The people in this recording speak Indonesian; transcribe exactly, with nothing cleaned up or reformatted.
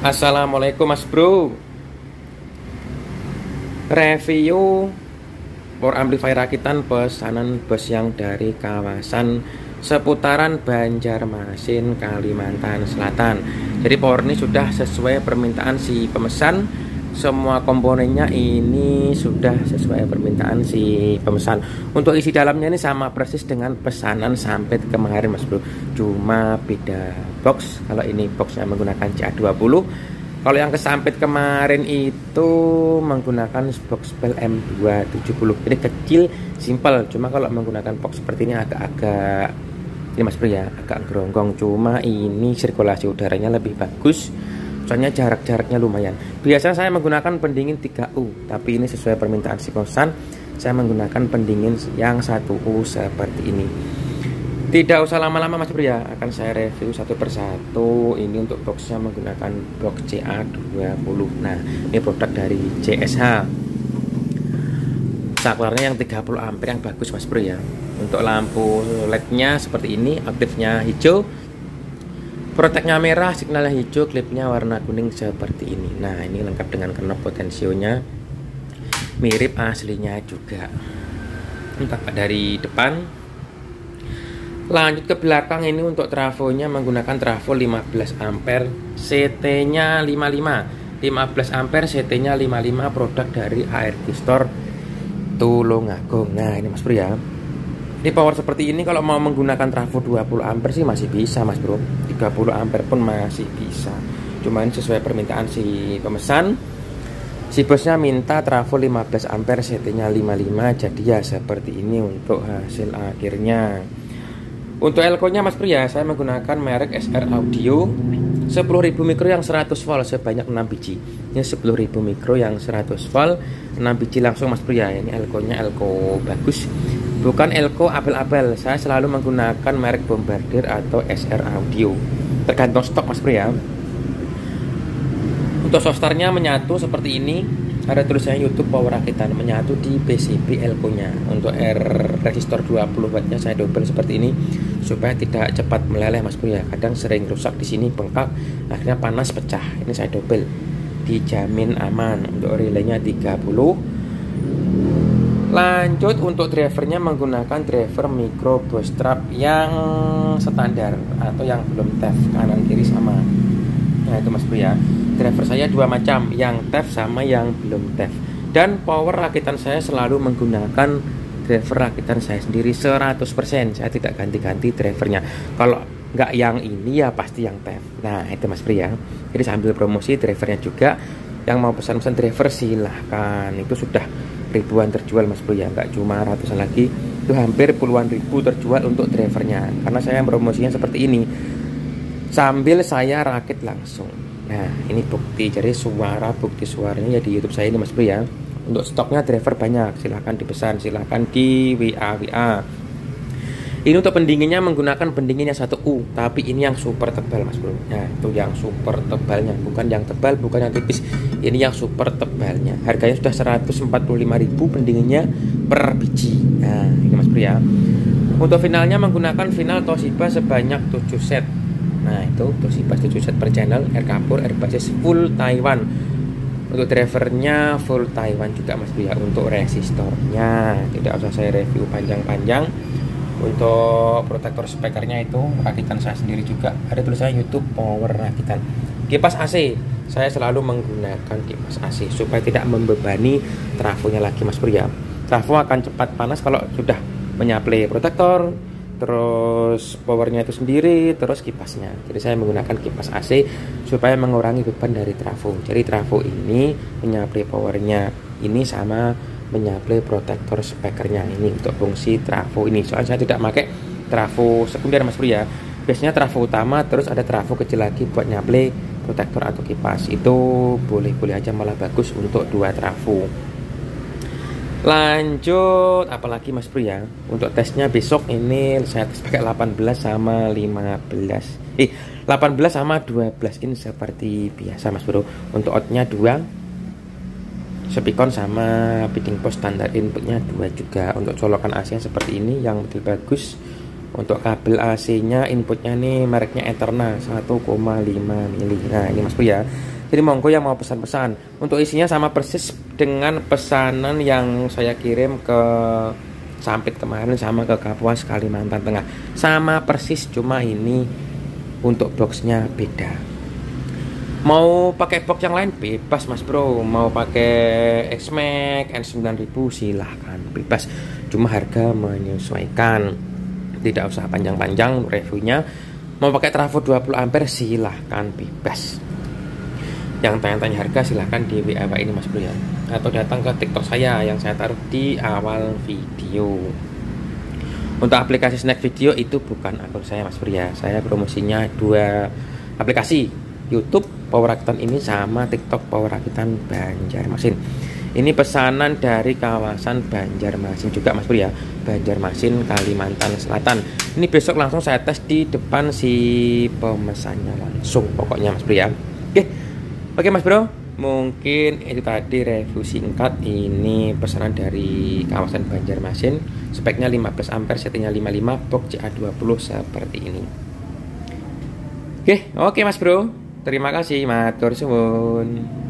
Assalamualaikum Mas Bro. Review power amplifier rakitan pesanan bos yang dari kawasan seputaran Banjarmasin, Kalimantan Selatan. Jadi power ini sudah sesuai permintaan si pemesan. Semua komponennya ini sudah sesuai permintaan si pemesan. Untuk isi dalamnya ini sama persis dengan pesanan sampai kemarin Mas Bro. Cuma beda box. Kalau ini boxnya menggunakan C A dua puluh. Kalau yang kesampit kemarin itu menggunakan box Bell M dua tujuh puluh. Ini kecil, simple. Cuma kalau menggunakan box seperti ini agak-agak ini Mas Bro ya, agak geronggong. Cuma ini sirkulasi udaranya lebih bagus. Soalnya jarak-jaraknya lumayan. Biasa saya menggunakan pendingin tiga U, tapi ini sesuai permintaan si pemesan. Saya menggunakan pendingin yang satu U seperti ini. Tidak usah lama-lama Mas Bro ya, akan saya review satu persatu. Ini untuk boxnya menggunakan box C A dua puluh. Nah, ini produk dari C S H. Saklarnya yang tiga puluh ampere yang bagus Mas Bro ya. Untuk lampu L E D-nya seperti ini, aktifnya hijau. Proteknya merah, signalnya hijau, klipnya warna kuning seperti ini. Nah, ini lengkap dengan knob potensionya. Mirip aslinya juga. Entah dari depan. Lanjut ke belakang, ini untuk trafonya menggunakan trafo lima belas ampere, C T-nya lima puluh lima. lima belas ampere, C T-nya lima puluh lima, produk dari A R G Store Tulungagung. Nah, ini Mas Bro ya. Ini power seperti ini kalau mau menggunakan trafo dua puluh ampere sih masih bisa Mas Bro. tiga puluh ampere pun masih bisa. Cuman sesuai permintaan si pemesan. Si bosnya minta trafo lima belas ampere, C T-nya lima puluh lima. Jadi ya seperti ini untuk hasil akhirnya. Untuk elko-nya Mas Bro ya, saya menggunakan merek S R Audio sepuluh ribu mikro yang seratus volt sebanyak enam biji. Ini sepuluh ribu mikro yang seratus volt, enam biji langsung Mas Bro ya. Ini elko-nya elko bagus. Bukan elko abel-abel. Saya selalu menggunakan merek Bombardier atau S R Audio. Tergantung stok Mas Bro ya. Untuk softarnya menyatu seperti ini. Ada tulisannya YouTube Power Rakitan, menyatu di P C B elko-nya. Untuk R resistor dua puluh watt-nya saya double seperti ini supaya tidak cepat meleleh Mas Bro ya. Kadang sering rusak di sini, bengkak, akhirnya panas pecah. Ini saya double. Dijamin aman. Untuk relaynya tiga puluh. Lanjut untuk drivernya menggunakan driver micro bootstrap yang standar atau yang belum T E F, kanan kiri sama. Nah itu Mas Bro ya. Driver saya dua macam, yang T E F sama yang belum T E F. Dan power rakitan saya selalu menggunakan driver rakitan saya sendiri seratus persen. Saya tidak ganti-ganti drivernya. Kalau nggak yang ini ya pasti yang T E F. Nah itu Mas Bro ya. Jadi sambil promosi drivernya juga. Yang mau pesan-pesan driver silahkan. Itu sudah ribuan terjual Mas Bro ya, nggak cuma ratusan lagi. Itu hampir puluhan ribu terjual untuk drivernya. Karena saya promosinya seperti ini sambil saya rakit langsung. Nah ini bukti, jadi suara bukti suaranya ya di YouTube saya ini Mas Bro ya. Untuk stoknya driver banyak, silahkan dipesan, silahkan di W A W A. Ini untuk pendinginnya menggunakan pendingin yang satu U, tapi ini yang super tebal Mas Bro. Nah itu yang super tebalnya, bukan yang tebal, bukan yang tipis. Ini yang super tebalnya. Harganya sudah seratus empat puluh lima ribu pendinginnya per biji. Nah ini Mas Bro ya. Untuk finalnya menggunakan final Toshiba sebanyak tujuh set. Nah itu Toshiba tujuh set per channel, air kapur, air basis full Taiwan. Untuk drivernya full Taiwan juga Mas Bro ya. Untuk resistornya tidak usah saya review panjang-panjang. Untuk protektor speakernya itu rakitan saya sendiri juga. Ada tulisannya YouTube Power Rakitan. Kipas A C, saya selalu menggunakan kipas A C supaya tidak membebani trafonya lagi Mas Bro ya. Trafo akan cepat panas kalau sudah menyaplai protektor, terus powernya itu sendiri, terus kipasnya. Jadi saya menggunakan kipas A C supaya mengurangi beban dari trafo. Jadi trafo ini menyaplai powernya ini sama menyaplai protektor speakernya ini untuk fungsi trafo ini. Soalnya saya tidak pakai trafo sekunder Mas Bro ya. Biasanya trafo utama, terus ada trafo kecil lagi buat nyaplai protektor atau kipas. Itu boleh-boleh aja, malah bagus untuk dua trafo. Lanjut apalagi Mas Bro ya. Untuk tesnya besok ini saya tes pakai delapan belas sama lima belas. Eh delapan belas sama dua belas in seperti biasa Mas Bro. Untuk outnya dua, Speakon sama feeding post standar inputnya dua juga. Untuk colokan A C seperti ini yang model bagus. Untuk kabel A C nya inputnya nih mereknya Eterna satu koma lima mili. Nah ini Mas Bro ya, Jadi monggo yang mau pesan-pesan. Untuk isinya sama persis dengan pesanan yang saya kirim ke Sampit kemarin sama ke Kapuas Kalimantan Tengah. Sama persis, cuma ini untuk boxnya beda. Mau pakai box yang lain bebas mas bro. Mau pakai X-Max N sembilan ribu silahkan, bebas. Cuma harga menyesuaikan. Tidak usah panjang-panjang reviewnya. Mau pakai trafo dua puluh ampere silahkan, bebas. Yang tanya-tanya harga silahkan di W A ini mas bro ya, atau datang ke TikTok saya yang saya taruh di awal video. Untuk aplikasi snack video itu bukan akun saya mas bro ya, saya promosinya dua aplikasi, YouTube Power Rakitan ini sama TikTok Power Rakitan Banjarmasin. Ini pesanan dari kawasan Banjarmasin juga mas bro ya, Banjarmasin Kalimantan Selatan. Ini besok langsung saya tes di depan si pemesannya langsung pokoknya mas bro ya. Oke. Oke mas bro, mungkin itu tadi review singkat. Ini pesanan dari kawasan Banjarmasin. Speknya lima belas ampere, settingnya lima puluh lima, box C A dua puluh seperti ini. Oke, oke mas bro. Terima kasih, matur suwun.